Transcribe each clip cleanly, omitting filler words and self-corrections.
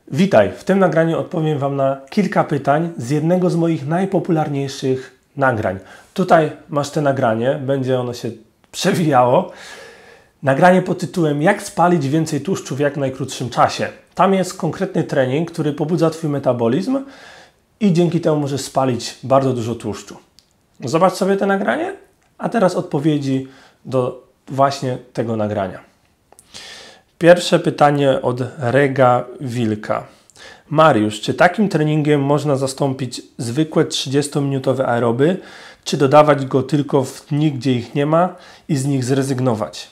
Witaj! W tym nagraniu odpowiem Wam na kilka pytań z jednego z moich najpopularniejszych nagrań. Tutaj masz te nagranie, będzie ono się przewijało. Nagranie pod tytułem Jak spalić więcej tłuszczu w jak najkrótszym czasie. Tam jest konkretny trening, który pobudza Twój metabolizm i dzięki temu możesz spalić bardzo dużo tłuszczu. Zobacz sobie te nagranie, a teraz odpowiedzi do właśnie tego nagrania. Pierwsze pytanie od Rega Wilka. Mariusz, czy takim treningiem można zastąpić zwykłe 30-minutowe aeroby, czy dodawać go tylko w dni, gdzie ich nie ma i z nich zrezygnować?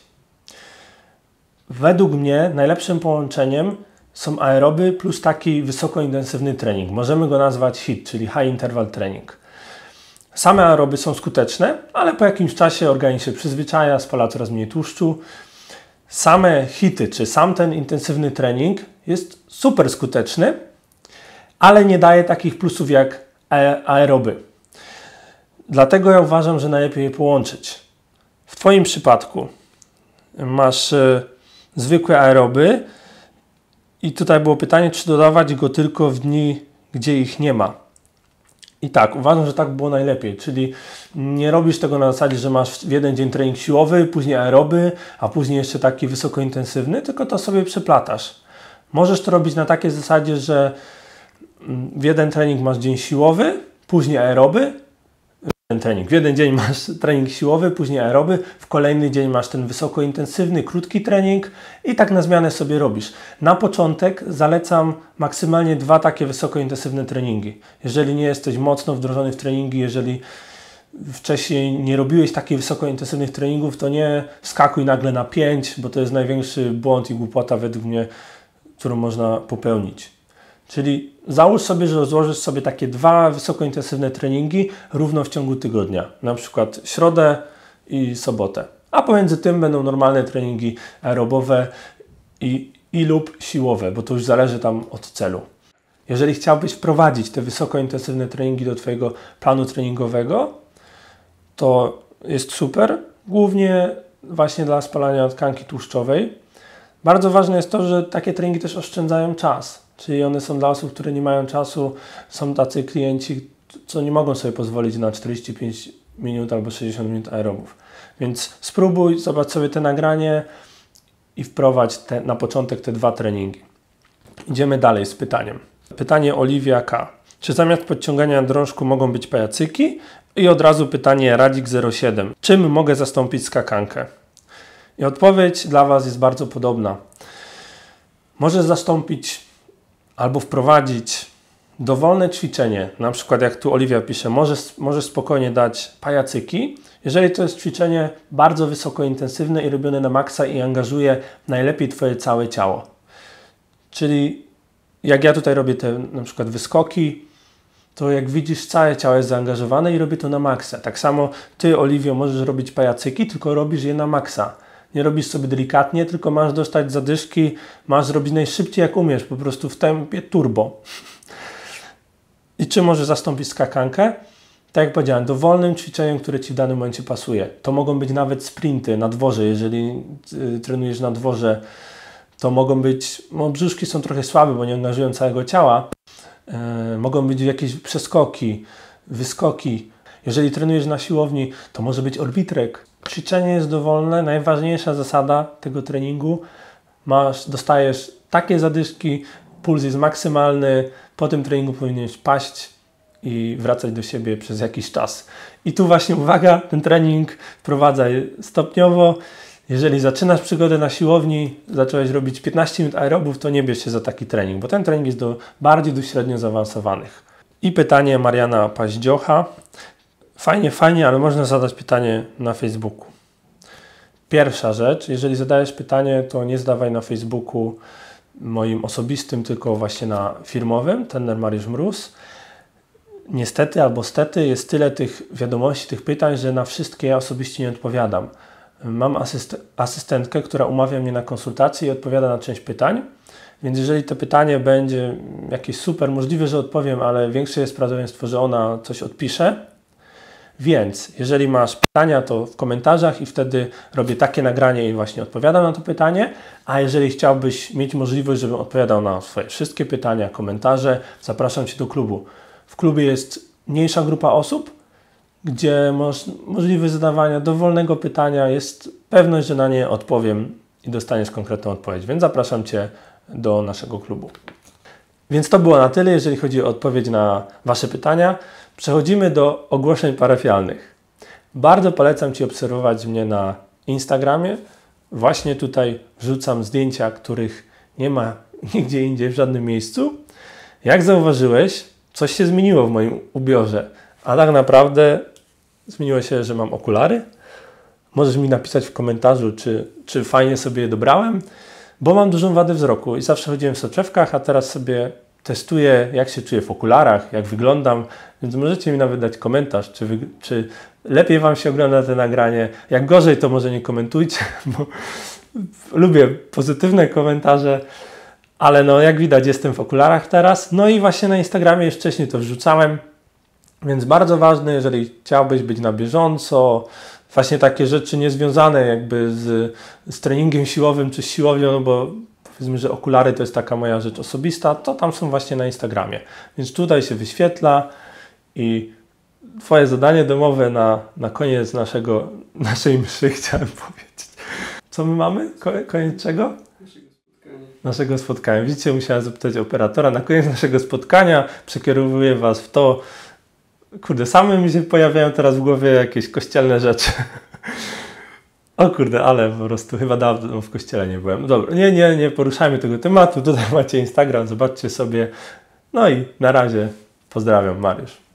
Według mnie najlepszym połączeniem są aeroby plus taki wysokointensywny trening. Możemy go nazwać HIIT, czyli High Interval Training. Same aeroby są skuteczne, ale po jakimś czasie organizm się przyzwyczaja, spala coraz mniej tłuszczu. Same hity, czy sam ten intensywny trening jest super skuteczny, ale nie daje takich plusów jak aeroby. Dlatego ja uważam, że najlepiej je połączyć. W Twoim przypadku masz zwykłe aeroby i tutaj było pytanie, czy dodawać go tylko w dni, gdzie ich nie ma. I tak, uważam, że tak było najlepiej, czyli nie robisz tego na zasadzie, że masz w jeden dzień trening siłowy, później aeroby, a później jeszcze taki wysokointensywny, tylko to sobie przeplatasz. Możesz to robić na takiej zasadzie, że w jeden trening masz dzień siłowy, później aeroby, w jeden dzień masz trening siłowy, później aeroby, w kolejny dzień masz ten wysokointensywny, krótki trening i tak na zmianę sobie robisz. Na początek zalecam maksymalnie 2 takie wysokointensywne treningi. Jeżeli nie jesteś mocno wdrożony w treningi, jeżeli wcześniej nie robiłeś takich wysokointensywnych treningów, to nie skakuj nagle na 5, bo to jest największy błąd i głupota według mnie, którą można popełnić. Czyli załóż sobie, że rozłożysz sobie takie 2 wysokointensywne treningi równo w ciągu tygodnia. Na przykład środę i sobotę. A pomiędzy tym będą normalne treningi aerobowe i lub siłowe, bo to już zależy tam od celu. Jeżeli chciałbyś wprowadzić te wysokointensywne treningi do Twojego planu treningowego, to jest super. Głównie właśnie dla spalania tkanki tłuszczowej. Bardzo ważne jest to, że takie treningi też oszczędzają czas. Czyli one są dla osób, które nie mają czasu. Są tacy klienci, co nie mogą sobie pozwolić na 45 minut albo 60 minut aerobów. Więc spróbuj, zobacz sobie te nagranie i wprowadź na początek te 2 treningi. Idziemy dalej z pytaniem. Pytanie Oliwia K. Czy zamiast podciągania na drążku mogą być pajacyki? I od razu pytanie Radzik07. Czym mogę zastąpić skakankę? I odpowiedź dla Was jest bardzo podobna. Możesz zastąpić albo wprowadzić dowolne ćwiczenie, na przykład jak tu Oliwia pisze, możesz spokojnie dać pajacyki, jeżeli to jest ćwiczenie bardzo wysokointensywne i robione na maksa i angażuje najlepiej Twoje całe ciało. Czyli jak ja tutaj robię te na przykład wyskoki, to jak widzisz całe ciało jest zaangażowane i robię to na maksa. Tak samo Ty, Oliwio, możesz robić pajacyki, tylko robisz je na maksa. Nie robisz sobie delikatnie, tylko masz dostać zadyszki, masz robić najszybciej jak umiesz, po prostu w tempie turbo. I czy możesz zastąpić skakankę? Tak jak powiedziałem, dowolnym ćwiczeniem, które Ci w danym momencie pasuje. To mogą być nawet sprinty na dworze, jeżeli trenujesz na dworze, to mogą być, brzuszki są trochę słabe, bo nie angażują całego ciała. Mogą być jakieś przeskoki, wyskoki. Jeżeli trenujesz na siłowni, to może być orbitrek. Ćwiczenie jest dowolne. Najważniejsza zasada tego treningu. Dostajesz takie zadyszki, puls jest maksymalny. Po tym treningu powinieneś paść i wracać do siebie przez jakiś czas. I tu właśnie uwaga, ten trening wprowadzaj stopniowo. Jeżeli zaczynasz przygodę na siłowni, zacząłeś robić 15 minut aerobów, to nie bierz się za taki trening, bo ten trening jest bardziej do średnio zaawansowanych. I pytanie Mariana Paździocha. Fajnie, ale można zadać pytanie na Facebooku. Pierwsza rzecz, jeżeli zadajesz pytanie, to nie zadawaj na Facebooku moim osobistym, tylko właśnie na firmowym, Trener Mariusz Mróz. Niestety albo stety jest tyle tych wiadomości, tych pytań, że na wszystkie ja osobiście nie odpowiadam. Mam asystentkę, która umawia mnie na konsultację i odpowiada na część pytań, więc jeżeli to pytanie będzie jakieś super, możliwe, że odpowiem, ale większe jest prawdopodobieństwo, że ona coś odpisze. Więc jeżeli masz pytania, to w komentarzach i wtedy robię takie nagranie i właśnie odpowiadam na to pytanie. A jeżeli chciałbyś mieć możliwość, żebym odpowiadał na swoje wszystkie pytania, komentarze, zapraszam Cię do klubu. W klubie jest mniejsza grupa osób, gdzie masz możliwość zadawania dowolnego pytania, jest pewność, że na nie odpowiem i dostaniesz konkretną odpowiedź, więc zapraszam Cię do naszego klubu. Więc to było na tyle, jeżeli chodzi o odpowiedź na Wasze pytania. Przechodzimy do ogłoszeń parafialnych. Bardzo polecam Ci obserwować mnie na Instagramie. Właśnie tutaj wrzucam zdjęcia, których nie ma nigdzie indziej, w żadnym miejscu. Jak zauważyłeś, coś się zmieniło w moim ubiorze, a tak naprawdę zmieniło się, że mam okulary. Możesz mi napisać w komentarzu, czy fajnie sobie je dobrałem, bo mam dużą wadę wzroku i zawsze chodziłem w soczewkach, a teraz sobie testuję, jak się czuję w okularach, jak wyglądam, więc możecie mi nawet dać komentarz, czy lepiej Wam się ogląda to nagranie. Jak gorzej, to może nie komentujcie, bo lubię pozytywne komentarze, ale no jak widać, jestem w okularach teraz. No i właśnie na Instagramie już wcześniej to wrzucałem, więc bardzo ważne, jeżeli chciałbyś być na bieżąco, właśnie takie rzeczy niezwiązane jakby z treningiem siłowym czy z siłownią, no bo powiedzmy, że okulary to jest taka moja rzecz osobista, to tam są właśnie na Instagramie. Więc tutaj się wyświetla i Twoje zadanie domowe na koniec naszej mszy chciałem powiedzieć. Co my mamy? Koniec czego? Naszego spotkania. Widzicie, musiałem zapytać operatora. Na koniec naszego spotkania przekierowuję Was w to. Kurde, same mi się pojawiają teraz w głowie jakieś kościelne rzeczy. O kurde, ale po prostu chyba dawno w kościele nie byłem. Dobra, nie poruszajmy tego tematu. Tutaj macie Instagram, zobaczcie sobie. No i na razie pozdrawiam, Mariusz.